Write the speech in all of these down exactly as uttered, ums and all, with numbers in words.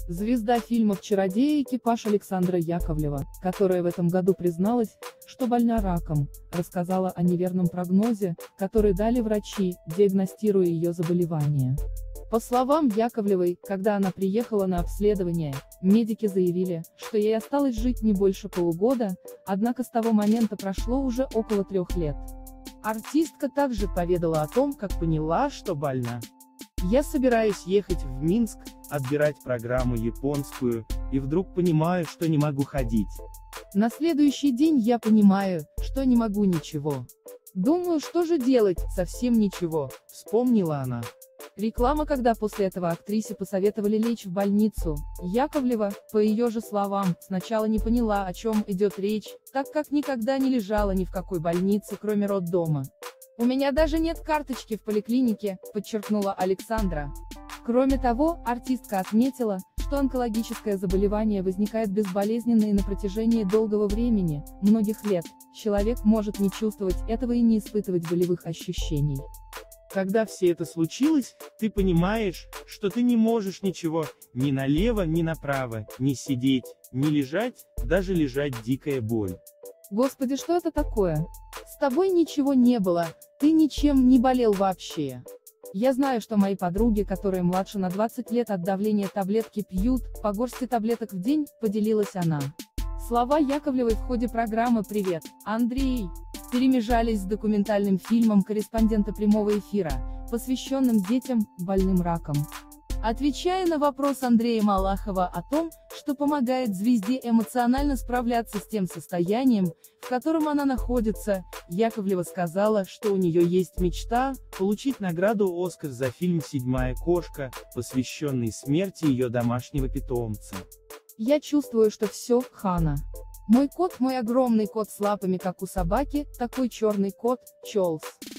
Звезда фильмов «Чародеи» экипаж Александра Яковлева, которая в этом году призналась, что больна раком, рассказала о неверном прогнозе, который дали врачи, диагностируя ее заболевание. По словам Яковлевой, когда она приехала на обследование, медики заявили, что ей осталось жить не больше полугода, однако с того момента прошло уже около трех лет. Артистка также поведала о том, как поняла, что больна. «Я собираюсь ехать в Минск, отбирать программу японскую, и вдруг понимаю, что не могу ходить. На следующий день я понимаю, что не могу ничего. Думаю, что же делать, совсем ничего», — вспомнила она. Реклама, когда после этого актрисе посоветовали лечь в больницу, Яковлева, по ее же словам, сначала не поняла, о чем идет речь, так как никогда не лежала ни в какой больнице, кроме роддома. «У меня даже нет карточки в поликлинике», — подчеркнула Александра. Кроме того, артистка отметила, что онкологическое заболевание возникает безболезненно и на протяжении долгого времени, многих лет, человек может не чувствовать этого и не испытывать болевых ощущений. Когда все это случилось, ты понимаешь, что ты не можешь ничего, ни налево, ни направо, ни сидеть, ни лежать, даже лежать дикая боль. Господи, что это такое? С тобой ничего не было, ты ничем не болел вообще. Я знаю, что мои подруги, которые младше на двадцать лет от давления таблетки пьют, по горсти таблеток в день, поделилась она. Слова Яковлевой в ходе программы «Привет, Андрей» перемежались с документальным фильмом корреспондента прямого эфира, посвященным детям, больным раком. Отвечая на вопрос Андрея Малахова о том, что помогает звезде эмоционально справляться с тем состоянием, в котором она находится, Яковлева сказала, что у нее есть мечта получить награду «Оскар» за фильм «Седьмая кошка», посвященный смерти ее домашнего питомца. «Я чувствую, что все, Хана. Мой кот, мой огромный кот с лапами, как у собаки, такой черный кот, Чолс.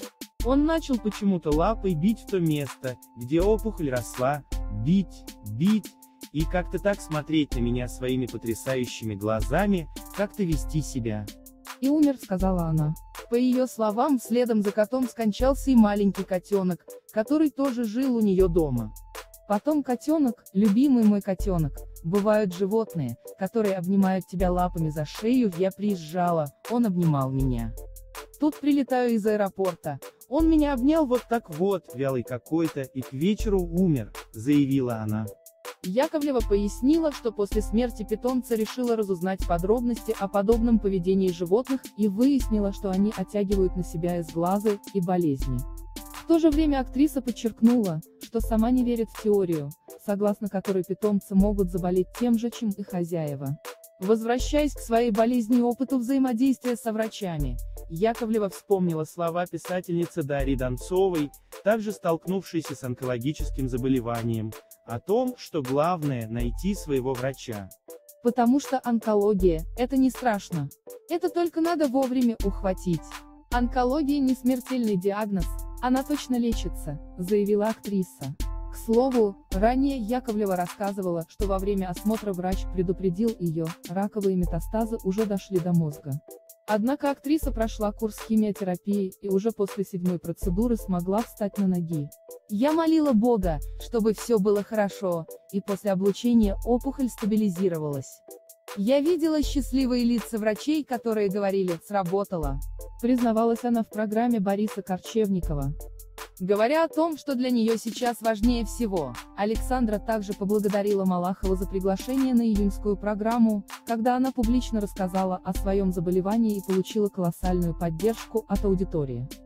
Он начал почему-то лапой бить в то место, где опухоль росла, бить, бить, и как-то так смотреть на меня своими потрясающими глазами, как-то вести себя. И умер», — сказала она. По ее словам, следом за котом скончался и маленький котенок, который тоже жил у нее дома. Потом котенок, любимый мой котенок, бывают животные, которые обнимают тебя лапами за шею, я приезжала, он обнимал меня. Тут прилетаю из аэропорта, он меня обнял вот так вот, вялый какой-то, и к вечеру умер, заявила она. Яковлева пояснила, что после смерти питомца решила разузнать подробности о подобном поведении животных и выяснила, что они оттягивают на себя изглазы и болезни. В то же время актриса подчеркнула, что сама не верит в теорию, согласно которой питомцы могут заболеть тем же, чем и хозяева. Возвращаясь к своей болезни и опыту взаимодействия со врачами, Яковлева вспомнила слова писательницы Дарьи Донцовой, также столкнувшейся с онкологическим заболеванием, о том, что главное – найти своего врача. «Потому что онкология – это не страшно. Это только надо вовремя ухватить. Онкология не смертельный диагноз, она точно лечится», – заявила актриса. К слову, ранее Яковлева рассказывала, что во время осмотра врач предупредил ее, раковые метастазы уже дошли до мозга. Однако актриса прошла курс химиотерапии и уже после седьмой процедуры смогла встать на ноги. «Я молила Бога, чтобы все было хорошо, и после облучения опухоль стабилизировалась. Я видела счастливые лица врачей, которые говорили «сработало», — признавалась она в программе Бориса Корчевникова. Говоря о том, что для нее сейчас важнее всего, Александра также поблагодарила Малахова за приглашение на июньскую программу, когда она публично рассказала о своем заболевании и получила колоссальную поддержку от аудитории.